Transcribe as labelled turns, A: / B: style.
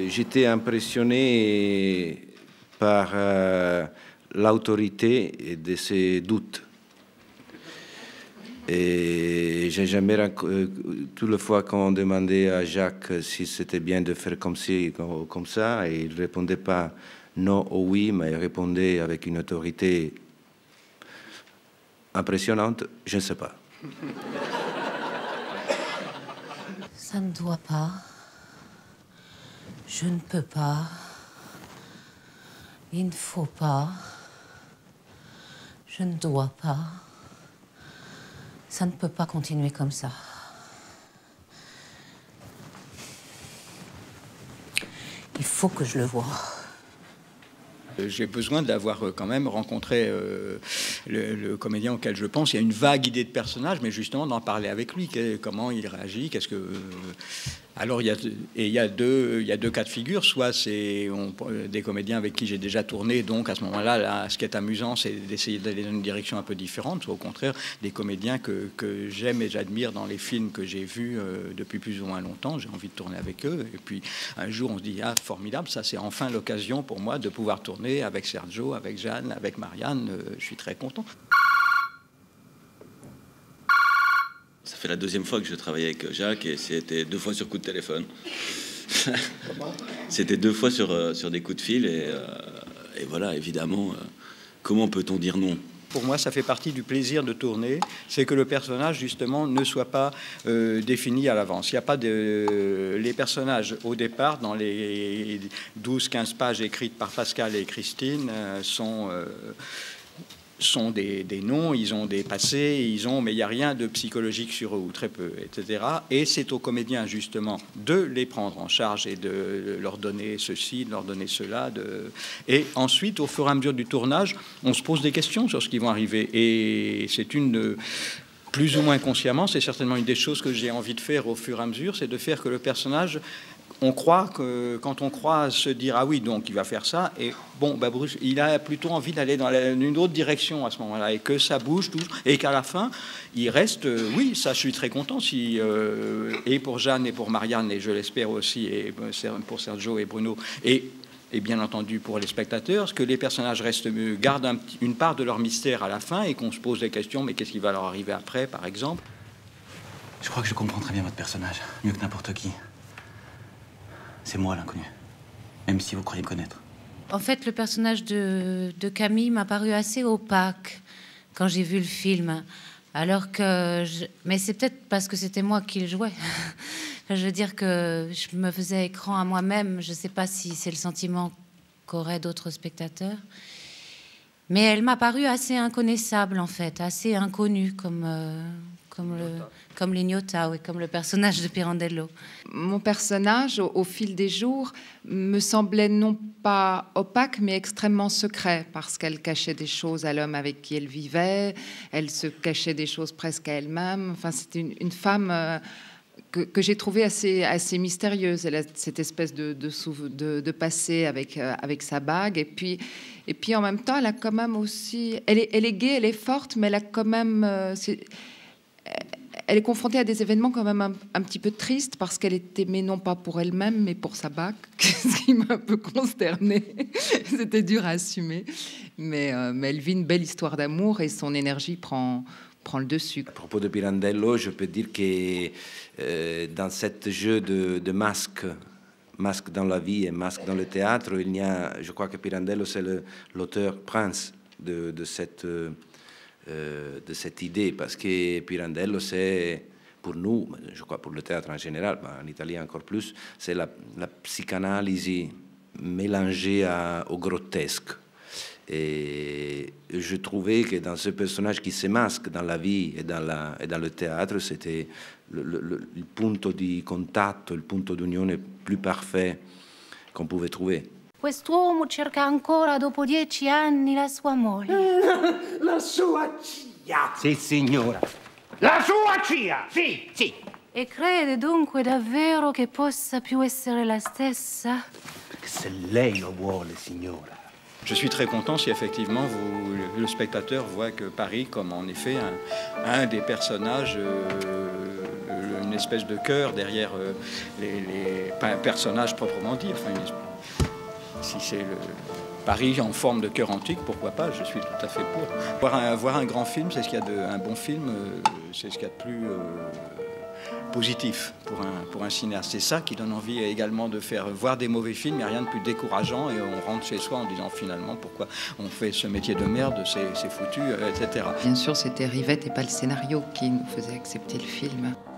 A: j'étais impressionné par l'autorité de ses doutes. Et j'ai jamais toutes les fois qu'on demandait à Jacques si c'était bien de faire comme ci, comme ça, et il répondait pas non ou oui, mais il répondait avec une autorité impressionnante, je ne sais pas.
B: Ça ne doit pas. Je ne peux pas. Il ne faut pas. Je ne dois pas. Ça ne peut pas continuer comme ça. Il faut que je le voie.
C: J'ai besoin d'avoir quand même rencontré le comédien auquel je pense. Il y a une vague idée de personnage, mais justement d'en parler avec lui. Comment il réagit, qu'est-ce que... Alors, il y a deux cas de figure. Soit c'est des comédiens avec qui j'ai déjà tourné, donc à ce moment-là, ce qui est amusant, c'est d'essayer d'aller dans une direction un peu différente. Soit au contraire, des comédiens que j'aime et j'admire dans les films que j'ai vus depuis plus ou moins longtemps. J'ai envie de tourner avec eux. Et puis, un jour, on se dit, ah, formidable, ça c'est enfin l'occasion pour moi de pouvoir tourner avec Sergio, avec Jeanne, avec Marianne. Je suis très content.
D: Ça fait la deuxième fois que je travaille avec Jacques et c'était 2 fois sur coup de téléphone. C'était 2 fois sur des coups de fil et voilà, évidemment, comment peut-on dire non?
C: Pour moi, ça fait partie du plaisir de tourner, c'est que le personnage, justement, ne soit pas défini à l'avance. Il n'y a pas de... Les personnages, au départ, dans les 12-15 pages écrites par Pascal et Christine, sont des noms, ils ont des passés, mais il n'y a rien de psychologique sur eux, ou très peu, etc. Et c'est aux comédiens, justement, de les prendre en charge et de leur donner ceci, de leur donner cela. Et ensuite, au fur et à mesure du tournage, on se pose des questions sur ce qui va arriver. Et c'est plus ou moins consciemment, c'est certainement une des choses que j'ai envie de faire au fur et à mesure, c'est de faire que le personnage... On croit que quand on croit se dire ah oui donc il va faire ça et bon bah Bruce il a plutôt envie d'aller dans une autre direction à ce moment-là et que ça bouge tout et qu'à la fin il reste oui ça je suis très content si et pour Jeanne et pour Marianne et je l'espère aussi et pour Sergio et Bruno et bien entendu pour les spectateurs que les personnages gardent une part de leur mystère à la fin et qu'on se pose des questions mais qu'est-ce qui va leur arriver après par exemple.
E: Je crois que je comprends très bien votre personnage mieux que n'importe qui. C'est moi l'inconnu, même si vous croyez me connaître.
B: En fait, le personnage de Camille m'a paru assez opaque quand j'ai vu le film. Alors que... Mais c'est peut-être parce que c'était moi qui le jouais. Je veux dire que je me faisais écran à moi-même. Je ne sais pas si c'est le sentiment qu'auraient d'autres spectateurs. Mais elle m'a paru assez inconnaissable, en fait. Assez inconnue, comme l'Ignota, oui, comme le personnage de Pirandello.
F: Mon personnage, au fil des jours, me semblait non pas opaque, mais extrêmement secret, parce qu'elle cachait des choses à l'homme avec qui elle vivait, elle se cachait des choses presque à elle-même. Enfin, c'était une femme que j'ai trouvée assez mystérieuse. Elle a cette espèce de passé avec sa bague, et puis en même temps, elle a quand même aussi... Elle est gaie, elle est forte, mais elle a quand même... Elle est confrontée à des événements quand même un petit peu tristes parce qu'elle est aimée non pas pour elle-même mais pour sa bague, ce qui m'a un peu consternée. C'était dur à assumer, mais elle vit une belle histoire d'amour et son énergie prend le dessus.
A: À propos de Pirandello, je peux dire que dans ce jeu de masques dans la vie et masques dans le théâtre, je crois que Pirandello c'est l'auteur prince de cette idée, parce que Pirandello, c'est pour nous, je crois pour le théâtre en général, mais en Italie encore plus, c'est la psychanalyse mélangée au grotesque. Et je trouvais que dans ce personnage qui se masque dans la vie et dans le théâtre, c'était le punto di contatto, il punto d'unione plus parfait qu'on pouvait trouver.
B: Quest'uomo cerca ancora dopo 10 anni la sua moglie.
G: La sua Cia! Sì, signora. La sua Cia! Sì, sì.
B: E crede dunque davvero che possa più essere la stessa?
G: Perché se lei lo vuole, signora.
C: Je suis très content si effectivement le spectateur voit que Paris comme en effet un des personnages espèce de cœur derrière pas un personnage proprement dit. Enfin, si c'est le Paris en forme de cœur antique, pourquoi pas, je suis tout à fait pour. Voir un grand film, c'est ce qu'il y a de un bon film, c'est ce qu'il y a de plus positif pour un cinéaste. C'est ça qui donne envie également de faire voir des mauvais films. Il n'y a rien de plus décourageant et on rentre chez soi en disant finalement pourquoi on fait ce métier de merde, c'est foutu, etc.
F: Bien sûr, c'était Rivette et pas le scénario qui nous faisait accepter le film.